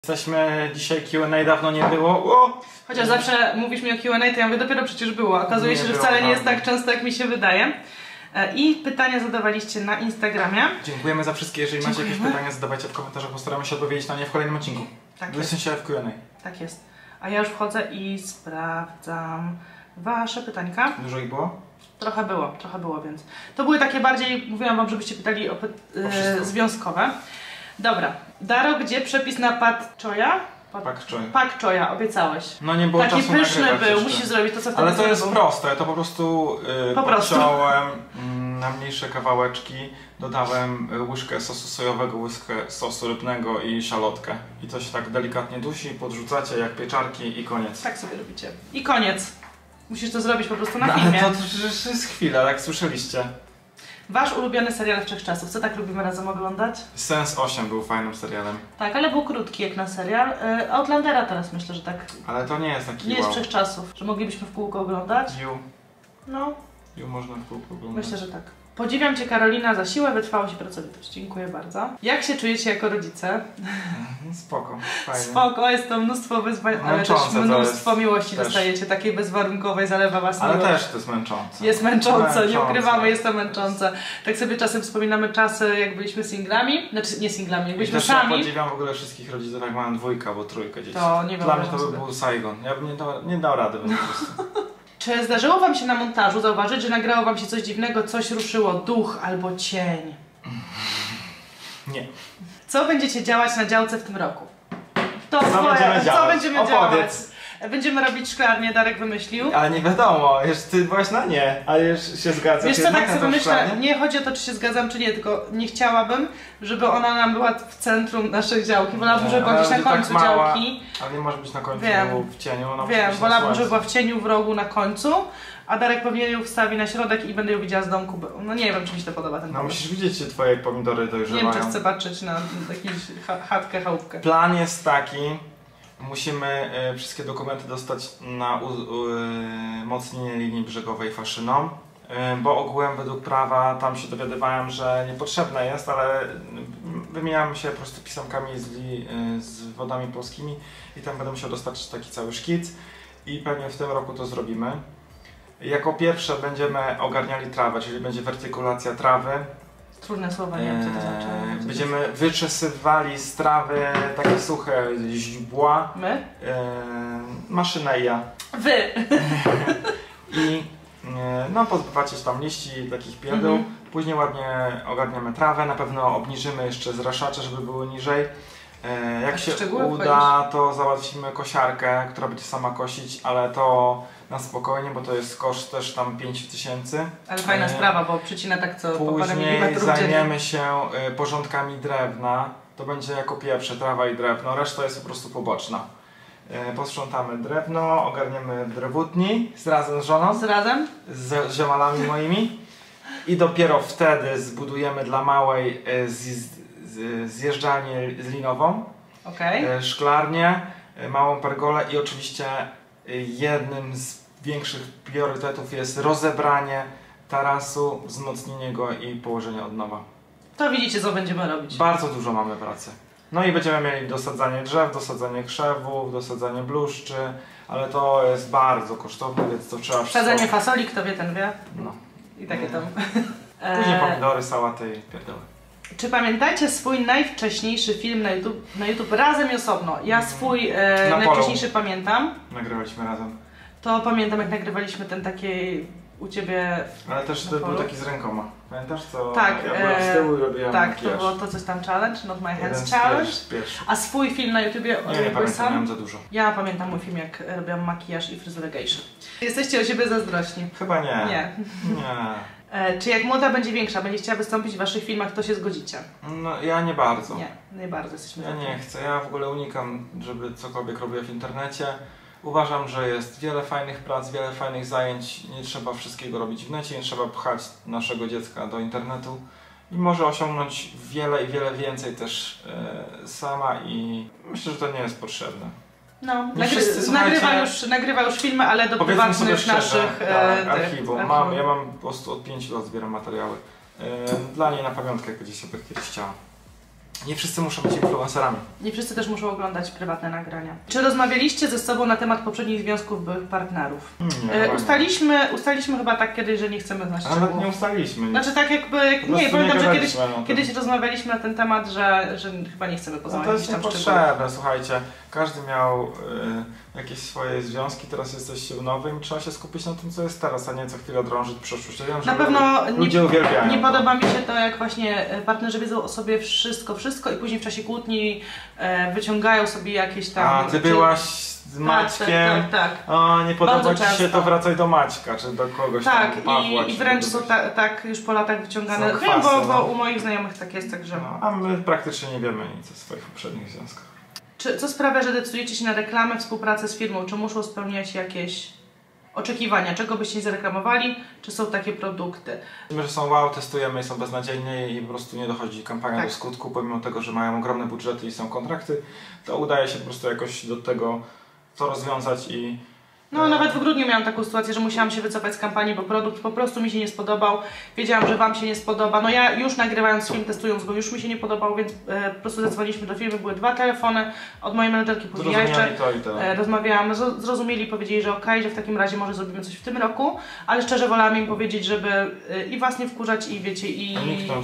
Jesteśmy dzisiaj Q&A, dawno nie było. O! Chociaż zawsze mówisz mi o Q&A, to ja mówię, dopiero przecież było. Okazuje się, że wcale nie jest tak często, jak mi się wydaje. I pytania zadawaliście na Instagramie. Dziękujemy za wszystkie. Jeżeli macie jakieś pytania, zadawajcie w komentarzach, postaramy się odpowiedzieć na nie w kolejnym odcinku. Tak jest. W sensie w Q&A. Tak jest. A ja już wchodzę i sprawdzam wasze pytańka. Dużo ich było? Trochę było, więc to były takie bardziej, mówiłam wam, żebyście pytali o związkowe. Dobra. Daro, gdzie przepis na pad choya? Pak choya, obiecałeś. No nie było taki czasu pyszny nagrywać był, jeszcze. musisz zrobić to, co wtedy Ale to jest zrobił. proste, to po prostu, podciąłem na mniejsze kawałeczki, dodałem łyżkę sosu sojowego, łyżkę sosu rybnego i szalotkę. I to się tak delikatnie dusi, podrzucacie jak pieczarki i koniec. Tak sobie robicie. I koniec. Musisz to zrobić po prostu na filmie. Ale to przecież jest chwila, jak słyszeliście. Wasz ulubiony serial wszechczasów. Co tak lubimy razem oglądać? Sense 8 był fajnym serialem. Tak, ale był krótki jak na serial. Outlandera teraz myślę, że tak. Ale to nie jest taki Nie jest wszechczasów. Że moglibyśmy w kółko oglądać? No. Można w kółko oglądać. Myślę, że tak. Podziwiam Cię, Karolina, za siłę, wytrwałość i pracowitość. Dziękuję bardzo. Jak się czujecie jako rodzice? Spoko, fajnie. Spoko, jest to mnóstwo wyzwań, ale też mnóstwo miłości też. dostajecie, takiej bezwarunkowej, zalewa was ale miłość. też to jest męczące. Jest męczące, nie ukrywamy, jest to męczące. Tak sobie czasem wspominamy czasy, jak byliśmy singlami, znaczy nie singlami, jak byliśmy sami. Ja podziwiam w ogóle wszystkich rodziców, jak mają dwójkę albo trójkę dzieci. To nie Dla mnie to by był Saigon. Ja bym nie dał rady po prostu. Czy zdarzyło wam się na montażu zauważyć, że nagrało wam się coś dziwnego, coś ruszyło, duch albo cień? Nie. Co będziecie działać na działce w tym roku? Co będziemy działać? Będziemy robić szklarnię, Darek wymyślił. Ale nie wiadomo, ty byłaś na nie, a już się zgadza. Wiesz co, tak sobie myślę, nie chodzi o to, czy się zgadzam, czy nie, tylko nie chciałabym, żeby ona nam była w centrum naszej działki. Wolałabym, żeby była gdzieś na końcu tak mała, działki. Ale nie może być na końcu w cieniu. Wiem, wolałabym, żeby była w cieniu, w rogu, na końcu. A Darek pewnie ją wstawi na środek i będę ją widziała z domku. No nie wiem, czy mi się to podoba ten pomysł. Musisz widzieć, czy twoje pomidory dojrzewają. Nie wiem, czy chcę patrzeć na jakąś chatkę, chałupkę. Plan jest taki. Musimy wszystkie dokumenty dostać na umocnienie linii brzegowej faszyną, bo ogółem według prawa tam się dowiadywałem, że niepotrzebne jest, ale wymieniamy się po prostu pisemkami z Wodami Polskimi i tam będę musiał dostać taki cały szkic i pewnie w tym roku to zrobimy. Jako pierwsze będziemy ogarniali trawę, czyli będzie wertykulacja trawy. Trudne słowa, nie wiem co to znaczy. Będziemy wyczesywali z trawy takie suche źdźbła. My? Maszyna i ja. Wy! I pozbywacie się tam liści, takich pierdół. Później ładnie ogarniamy trawę, na pewno obniżymy jeszcze zraszacze, żeby było niżej. Jak się uda, to załatwimy kosiarkę, która będzie sama kosić, ale to na spokojnie, bo to jest koszt też tam 5000. Ale fajna sprawa, bo przycina tak co po parę milimetrów. Później zajmiemy się porządkami drewna. To będzie jako pierwsze trawa i drewno, reszta jest po prostu poboczna. Posprzątamy drewno, ogarniemy drewutni razem z żoną. Z ziomalami moimi. I dopiero wtedy zbudujemy dla małej zjeżdżalnię linową. Szklarnię, małą pergolę i oczywiście jednym z większych priorytetów jest rozebranie tarasu, wzmocnienie go i położenie od nowa. To widzicie, co będziemy robić. Bardzo dużo mamy pracy. No i będziemy mieli dosadzanie drzew, dosadzanie krzewów, dosadzanie bluszczy, ale to jest bardzo kosztowne, więc to trzeba wszystko... Sadzenie fasoli, kto wie, ten wie. No. I takie tam. Później pomidory, sałaty i pierdoły. Czy pamiętacie swój najwcześniejszy film na YouTube razem i osobno? Ja swój najwcześniejszy pamiętam. Nagrywaliśmy razem. To pamiętam, jak nagrywaliśmy ten taki u ciebie. Ale też to był taki z rękoma. Pamiętasz co? Tak, ja byłem z tyłu i robiłem makijaż. To było to coś tam challenge, not my hands challenge. A swój film na YouTubie nie pamiętam, miałem za dużo. Ja pamiętam mój film, jak robiłam makijaż i fryzurę gejszy. Jesteście o siebie zazdrośni? Chyba nie. Nie. Czy jak młoda będzie większa, będzie chciała wystąpić w waszych filmach, to się zgodzicie? No ja nie bardzo. Nie bardzo jesteśmy. Ja nie chcę, ja w ogóle unikam, żeby cokolwiek robię w internecie. Uważam, że jest wiele fajnych prac, wiele fajnych zajęć, nie trzeba wszystkiego robić w necie, nie trzeba pchać naszego dziecka do internetu i może osiągnąć wiele i wiele więcej też sama i myślę, że to nie jest potrzebne. No, nagrywa już filmy, ale do prywatnych naszych archiwum. Ja mam po prostu od 5 lat zbieram materiały. Dla niej na pamiątkę, jak będzie sobie kiedyś chciała. Nie wszyscy muszą być influencerami. Nie wszyscy też muszą oglądać prywatne nagrania. Czy rozmawialiście ze sobą na temat poprzednich związków byłych partnerów? Nie, Ustaliliśmy chyba tak kiedyś, że nie chcemy znać szczegółów. Ale nie ustaliliśmy. Znaczy tak jakby... Nie, pamiętam, że kiedyś rozmawialiśmy na ten temat, że chyba nie chcemy poznać to jest niepotrzebne, słuchajcie. Każdy miał jakieś swoje związki, teraz jesteście w nowym i trzeba się skupić na tym, co jest teraz, a nie co chwilę drążyć przyszłość. Ja wiem, na pewno ludzie uwielbiają. Nie podoba mi się to, jak właśnie partnerzy wiedzą o sobie wszystko i później w czasie kłótni wyciągają sobie jakieś tam... A ty byłaś z Maćkiem, tak. O, nie podoba ci się, to wracaj do Maćka, czy do kogoś tam, Pawła. I wręcz są tak już po latach wyciągane. Wiem, bo u moich znajomych tak jest, także... No, a my praktycznie nie wiemy nic o swoich poprzednich związkach. Co sprawia, że decydujecie się na reklamę, współpracę z firmą? Czy muszą spełniać jakieś oczekiwania? Czego byście nie zareklamowali? Czy są takie produkty? Wiemy, że są wow, testujemy i są beznadziejne i po prostu nie dochodzi kampania do skutku, pomimo tego, że mają ogromne budżety i są kontrakty, to udaje się po prostu jakoś do tego to rozwiązać i... No nawet w grudniu miałam taką sytuację, że musiałam się wycofać z kampanii, bo produkt po prostu mi się nie spodobał. Wiedziałam, że Wam się nie spodoba. No ja już nagrywając film, testując go, już mi się nie podobał, więc po prostu zadzwoniliśmy do firmy. Były 2 telefony od mojej menedżerki, później ja jeszcze rozmawiałam, zrozumieli, powiedzieli, że okej, że w takim razie może zrobimy coś w tym roku, ale szczerze wolałam im powiedzieć, żeby i Was nie wkurzać i wiecie, i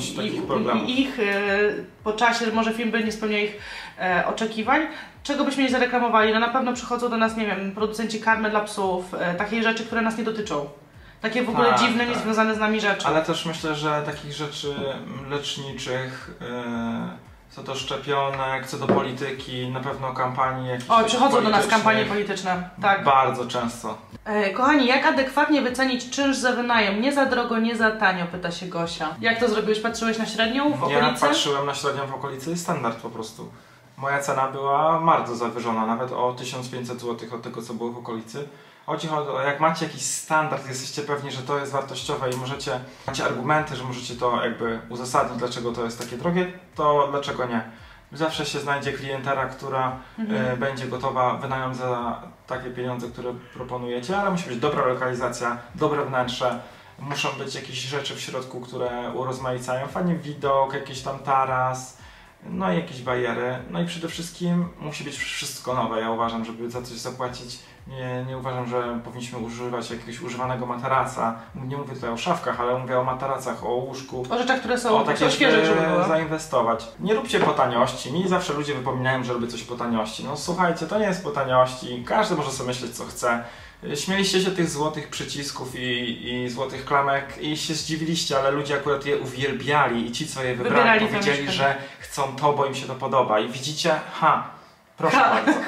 ich po czasie, może film by nie spełniał ich oczekiwań. Czego byśmy nie zareklamowali? No na pewno przychodzą do nas, nie wiem, producenci karmy dla psów, takie rzeczy, które nas nie dotyczą. Takie w ogóle dziwne, niezwiązane z nami rzeczy. Ale też myślę, że takich rzeczy leczniczych, co do szczepionek, co do polityki, na pewno kampanii jakieś. O, przychodzą do nas kampanie polityczne, tak. Bardzo często. Kochani, jak adekwatnie wycenić czynsz za wynajem? Nie za drogo, nie za tanio, pyta się Gosia. Jak to zrobiłeś? Patrzyłeś na średnią w okolicy? Ja patrzyłem na średnią w okolicy i standard po prostu. Moja cena była bardzo zawyżona, nawet o 1500 zł od tego, co było w okolicy. Chodzi o to, jak macie jakiś standard, jesteście pewni, że to jest wartościowe i macie argumenty, że możecie to jakby uzasadnić, dlaczego to jest takie drogie, to dlaczego nie? Zawsze się znajdzie klientela, która będzie gotowa wynająć za takie pieniądze, które proponujecie, ale musi być dobra lokalizacja, dobre wnętrze, muszą być jakieś rzeczy w środku, które urozmaicają, fajnie widok, jakiś tam taras, no i jakieś bariery, no i przede wszystkim musi być wszystko nowe. Ja uważam, żeby za coś zapłacić, nie uważam, że powinniśmy używać jakiegoś używanego materaca. Nie mówię tutaj o szafkach, ale mówię o materacach, o łóżku. O rzeczach, które są takie świeże, żeby zainwestować. Nie róbcie po taniości. Mi zawsze ludzie wypominają, że robię coś po taniości. No słuchajcie, to nie jest po taniości. Każdy może sobie myśleć, co chce. Śmieliście się tych złotych przycisków i złotych klamek i się zdziwiliście, ale ludzie akurat je uwielbiali i ci, co je wybrali, powiedzieli, że chcą to, bo im się to podoba. I widzicie? Proszę bardzo.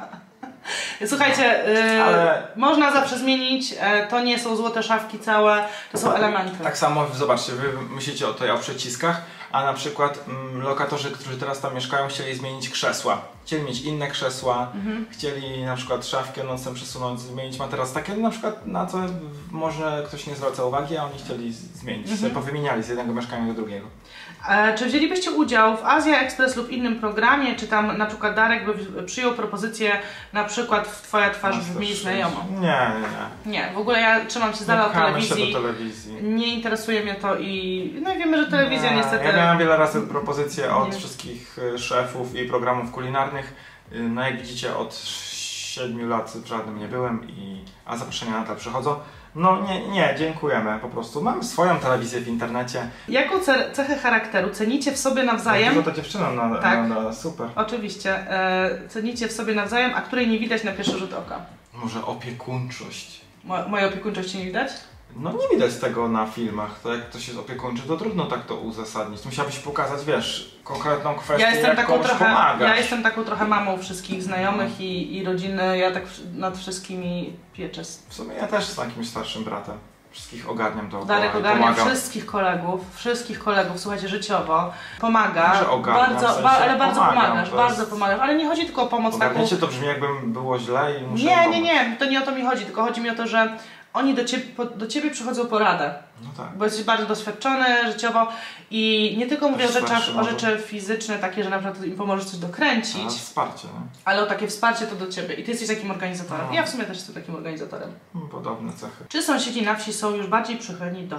Słuchajcie, można zawsze zmienić, to nie są złote szafki całe, to są elementy. Tak samo, zobaczcie, wy myślicie o przyciskach, a na przykład lokatorzy, którzy teraz tam mieszkają, chcieli zmienić krzesła. Chcieli mieć inne krzesła, chcieli na przykład szafkę nocem przesunąć, zmienić materac. Takie na przykład, na co może ktoś nie zwraca uwagi, a oni chcieli zmienić, sobie powymieniali z jednego mieszkania do drugiego. Czy wzięlibyście udział w Azja Express lub innym programie, czy tam na przykład Darek by przyjął propozycję, na przykład w Twoja twarz brzmi znajomo? Nie, w ogóle ja trzymam się z dala od telewizji. Nie interesuje mnie to i no i wiemy, że telewizja niestety... Ja miałem wiele razy propozycje od wszystkich szefów i programów kulinarnych. No jak widzicie, od 7 lat w żadnym nie byłem, a zaproszenia nadal przychodzą. No nie, dziękujemy po prostu. Mam swoją telewizję w internecie. Jaką cechę charakteru cenicie w sobie nawzajem? To dziewczyna super. Oczywiście. Cenicie w sobie nawzajem, a której nie widać na pierwszy rzut oka? Może opiekuńczość. Mojej opiekuńczości nie widać? No nie widać tego na filmach, to jak ktoś jest opiekuńczy, to trudno tak to uzasadnić. Musiałabyś pokazać, wiesz, konkretną kwestię, Ja jestem taką trochę mamą wszystkich znajomych i rodziny, ja tak nad wszystkimi pieczę. W sumie ja też z jakimś starszym bratem. Wszystkich ogarniam dookoła. Darek ogarnia wszystkich kolegów, słuchajcie, życiowo. Pomagasz, ale bardzo pomagasz, ale nie chodzi tylko o pomoc taką... Ogarniecie to brzmi, jakbym było źle i muszę Nie, to nie o to mi chodzi, tylko chodzi mi o to, że oni do ciebie przychodzą po radę, bo jesteś bardzo doświadczony życiowo i nie tylko mówię o rzeczy fizyczne, takie, że na przykład im pomożesz coś dokręcić, wsparcie, ale o takie wsparcie to do ciebie i ty jesteś takim organizatorem. Ja w sumie też jestem takim organizatorem. Podobne cechy. Czy sąsiedzi na wsi są już bardziej przychylni do was?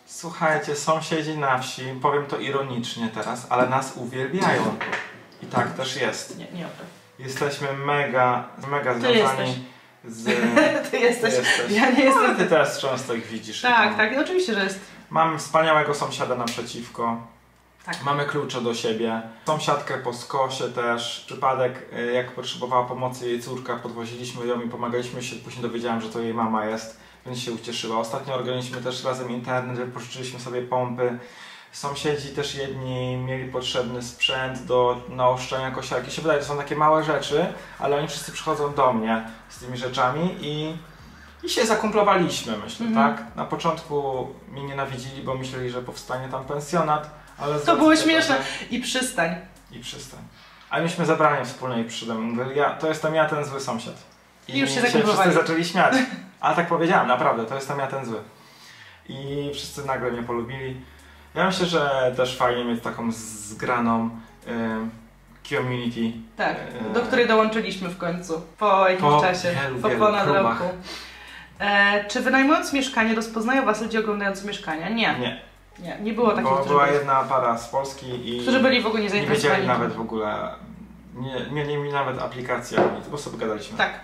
Słuchajcie, sąsiedzi na wsi, powiem to ironicznie teraz, ale nas uwielbiają. I tak też jest. Nie, nie obrę. Jesteśmy mega związani z... Ty jesteś. Ja nie Ale jestem. ty teraz często ich widzisz. Tak, tak, oczywiście, że jest. Mamy wspaniałego sąsiada naprzeciwko. Tak. Mamy klucze do siebie. Sąsiadkę po skosie też. Przypadek, jak potrzebowała pomocy jej córka, podwoziliśmy ją i pomagaliśmy się. Później dowiedziałem, że to jej mama jest, więc się ucieszyła. Ostatnio organizowaliśmy też razem internet, wypożyczyliśmy sobie pompy. Sąsiedzi też jedni mieli potrzebny sprzęt do naoszczenia kosiarki. Się wydaje, że to są takie małe rzeczy, ale oni wszyscy przychodzą do mnie z tymi rzeczami i się zakumplowaliśmy, myślę, tak? Na początku mnie nienawidzili, bo myśleli, że powstanie tam pensjonat, ale... To było śmieszne. I przystań. I przystań. A myśmy zabrali wspólnie i przyszedłem. Mówię, to jestem ja ten zły sąsiad. I już się wszyscy zakumplowali. zaczęli śmiać. A tak powiedziałem, naprawdę, to jestem ja ten zły. I wszyscy nagle mnie polubili. Ja myślę, że też fajnie mieć taką zgraną community. Tak, do której dołączyliśmy w końcu. Po jakimś czasie. Po ponad roku. Czy wynajmując mieszkanie rozpoznają was ludzie oglądający mieszkania? Nie. Nie było takich, Bo była jedna para z Polski i... Którzy byli w ogóle nie zainteresowani. Nie wiedzieli nawet w ogóle... Nie mieli nawet aplikacji, po sobie gadaliśmy. Tak.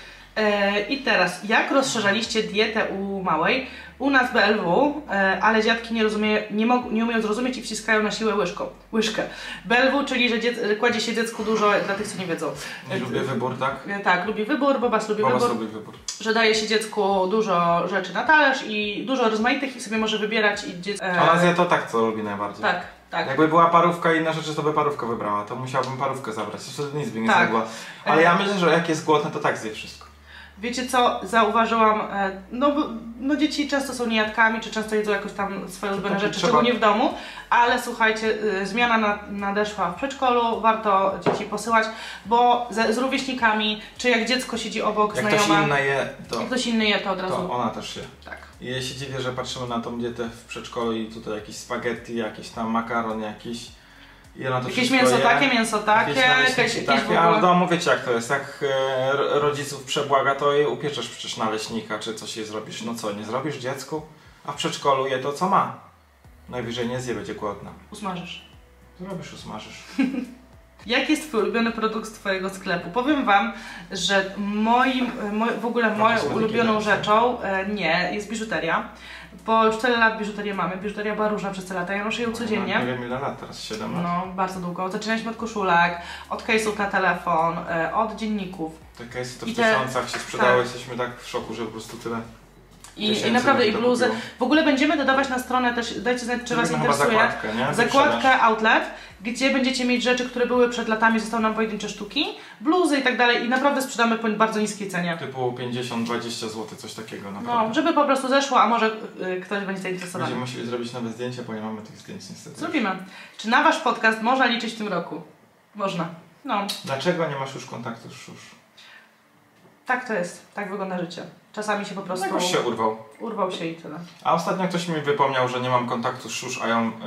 I teraz, jak rozszerzaliście dietę u małej? U nas BLW, ale dziadki nie umieją zrozumieć i wciskają na siłę łyżkę. BLW, czyli że kładzie się dziecku dużo, dla tych co nie wiedzą. Nie lubię wybór, tak? Tak, lubi wybór, Bobas lubi wybór. Że daje się dziecku dużo rzeczy na talerz i dużo rozmaitych i sobie może wybierać i dziecko... Ona zje to tak, co lubi najbardziej. Tak, tak. Jakby była parówka i inne rzeczy, to by parówkę wybrała, to musiałbym parówkę zabrać. Wtedy nic by nie zjadła. Ale ja myślę, że jak jest głodny, to tak zje wszystko. Wiecie co, zauważyłam, no dzieci często są niejadkami, czy często jedzą jakoś tam swoje ulubione rzeczy, szczególnie w domu, ale słuchajcie, zmiana nadeszła w przedszkolu, warto dzieci posyłać, bo z rówieśnikami, czy jak dziecko siedzi obok znajoma, jak ktoś inny je, to od razu... To ona też je. Tak. I ja się dziwię, że patrzymy na tą dietę w przedszkolu i tutaj jakieś spaghetti, jakieś tam makaron jakiś. I ona to jakieś mięso takie, jakieś a w domu wiecie jak to jest, jak rodziców przebłaga, to je upieczesz przecież naleśnika, czy coś jej zrobisz. No co, nie zrobisz dziecku? A w przedszkolu je to co ma. Najwyżej nie zje, będzie głodna. Usmażysz. Zrobisz, usmażysz. Jaki jest twój ulubiony produkt z twojego sklepu? Powiem wam, że w ogóle moją ulubioną rzeczą jest biżuteria. Bo już 4 lat biżuterię mamy, biżuteria była różna przez te lata, ja noszę ją codziennie. Nie wiem ile lat teraz, 7 lat? No, bardzo długo. Zaczynaliśmy od koszulek, od case'ów na telefon, od dzienników. Te case'y to w tysiącach się sprzedały, jesteśmy tak w szoku, że po prostu tyle. I naprawdę i bluzy. W ogóle będziemy dodawać na stronę też, dajcie znać, czy was interesuje. Zakładkę outlet, gdzie będziecie mieć rzeczy, które były przed latami, zostały nam pojedyncze sztuki, bluzy i tak dalej i naprawdę sprzedamy po bardzo niskiej cenie. Typu 50-20 zł, coś takiego naprawdę. No, żeby po prostu zeszło, a może ktoś będzie zainteresowany. Będziemy musieli zrobić nowe zdjęcia, bo nie mamy tych zdjęć niestety. Zrobimy. Czy na wasz podcast można liczyć w tym roku? Można. No. Dlaczego nie masz już kontaktu z Szusz? Tak to jest, tak wygląda życie. Czasami się po prostu... Jakoś się urwał. Urwał się i tyle. A ostatnio ktoś mi wypomniał, że nie mam kontaktu z Szusz, a ja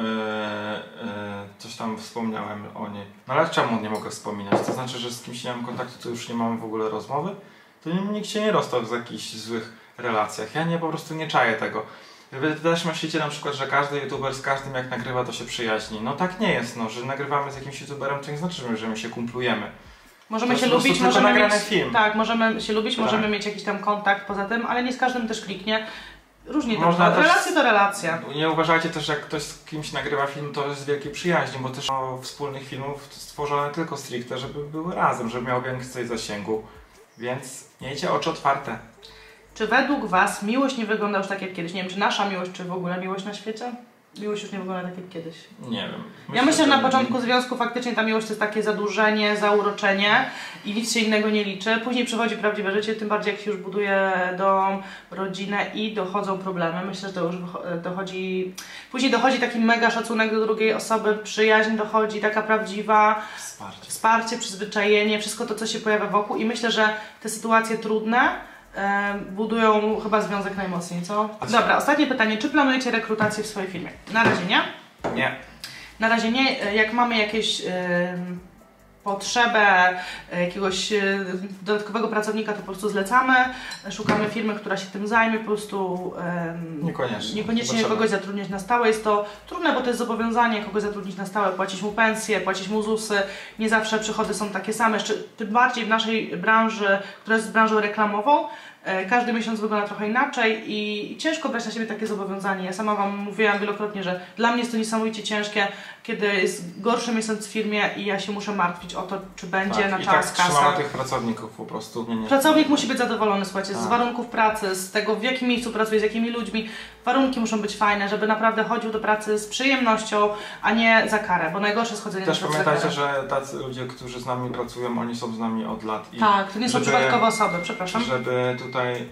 coś tam wspomniałem o niej. No ale czemu nie mogę wspominać? To znaczy, że z kimś nie mam kontaktu, to już nie mam w ogóle rozmowy? To nikt się nie rozstał w jakichś złych relacjach. Ja po prostu nie czaję tego. Wy też myślicie na przykład, że każdy youtuber z każdym jak nagrywa, to się przyjaźni. No tak nie jest, no, że nagrywamy z jakimś youtuberem, to nie znaczy, że my się kumplujemy. Możemy się lubić, możemy mieć, tak, możemy się lubić, możemy mieć jakiś tam kontakt poza tym, ale nie z każdym też kliknie. Różnie to jest. Relacja to relacja. Nie uważajcie też, jak ktoś z kimś nagrywa film, to jest z wielkiej przyjaźni, bo też wspólnych filmów stworzone tylko stricte, żeby były razem, żeby miał więcej zasięgu. Więc miejcie oczy otwarte. Czy według was miłość nie wygląda już tak jak kiedyś? Nie wiem, czy nasza miłość, czy w ogóle miłość na świecie? Miłość już nie wygląda tak jak kiedyś. Nie wiem. Ja myślę, że na początku związku faktycznie ta miłość to jest takie zadłużenie, zauroczenie i nic się innego nie liczy. Później przychodzi prawdziwe życie, tym bardziej jak się już buduje dom, rodzinę i dochodzą problemy. Myślę, że to już dochodzi... Później dochodzi taki mega szacunek do drugiej osoby, przyjaźń dochodzi, taka prawdziwa... Wsparcie, przyzwyczajenie, wszystko to, co się pojawia wokół i myślę, że te sytuacje trudne budują chyba związek najmocniej, co? Dobra, ostatnie pytanie. Czy planujecie rekrutację w swojej firmie? Na razie nie? Nie. Na razie nie. Jak mamy jakieś potrzebę jakiegoś dodatkowego pracownika, to po prostu zlecamy, szukamy firmy, która się tym zajmie, po prostu niekoniecznie kogoś zatrudniać na stałe. Jest to trudne, bo to jest zobowiązanie kogoś zatrudnić na stałe, płacić mu pensję, płacić mu ZUS-y, nie zawsze przychody są takie same, jeszcze tym bardziej w naszej branży, która jest branżą reklamową. Każdy miesiąc wygląda trochę inaczej i ciężko brać na siebie takie zobowiązanie. Ja sama Wam mówiłam wielokrotnie, że dla mnie jest to niesamowicie ciężkie, kiedy jest gorszy miesiąc w firmie i ja się muszę martwić o to, czy będzie na czas kasa. Trzymamy tych pracowników po prostu. Pracownik musi być zadowolony, słuchajcie, z warunków pracy, z tego, w jakim miejscu pracuje, z jakimi ludźmi. Warunki muszą być fajne, żeby naprawdę chodził do pracy z przyjemnością, a nie za karę, bo najgorsze jest chodzenie do pracy. Też pamiętajcie, że tacy ludzie, którzy z nami pracują, oni są z nami od lat. I tak, to nie są przypadkowe osoby, przepraszam. Żeby tutaj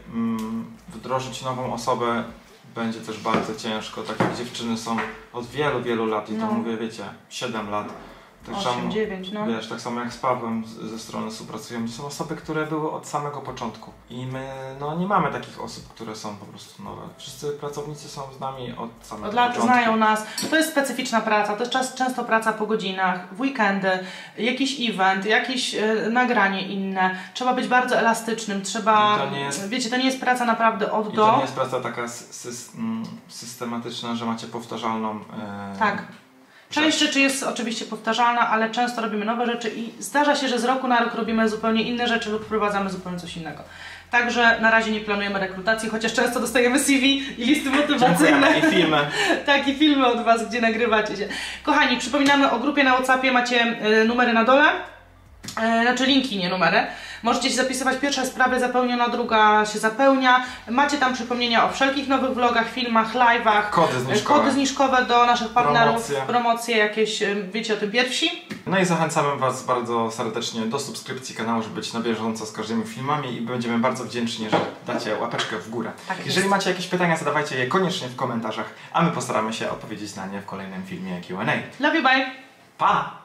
wdrożyć nową osobę, będzie też bardzo ciężko. Tak jak dziewczyny są od wielu, wielu lat i to mówię, wiecie, 7 lat. Tak 8, 9, no. Wiesz, tak samo jak z Pawłem ze strony współpracujących, są osoby, które były od samego początku. I my nie mamy takich osób, które są po prostu nowe. Wszyscy pracownicy są z nami od samego początku. Od lat znają nas. To jest specyficzna praca, to jest często praca po godzinach, w weekendy, jakiś event, jakieś nagranie inne. Trzeba być bardzo elastycznym, trzeba, wiecie, to nie jest praca naprawdę od do. To nie jest praca taka systematyczna, że macie powtarzalną tak. Część rzeczy jest oczywiście powtarzalna, ale często robimy nowe rzeczy i zdarza się, że z roku na rok robimy zupełnie inne rzeczy lub wprowadzamy zupełnie coś innego. Także na razie nie planujemy rekrutacji, chociaż często dostajemy CV i listy motywacyjne. I filmy. Tak, i filmy od Was, gdzie nagrywacie się. Kochani, przypominamy o grupie na WhatsAppie, macie numery na dole. Znaczy linki, nie numery. Możecie się zapisywać, pierwsza jest prawie zapełniona, druga się zapełnia. Macie tam przypomnienia o wszelkich nowych vlogach, filmach, live'ach. Kody zniżkowe do naszych partnerów, promocje jakieś, wiecie o tym pierwsi. No i zachęcamy Was bardzo serdecznie do subskrypcji kanału, żeby być na bieżąco z każdymi filmami i będziemy bardzo wdzięczni, że dacie łapeczkę w górę. Tak jeżeli macie jakieś pytania, zadawajcie je koniecznie w komentarzach, a my postaramy się odpowiedzieć na nie w kolejnym filmie Q&A. Love you, bye! Pa!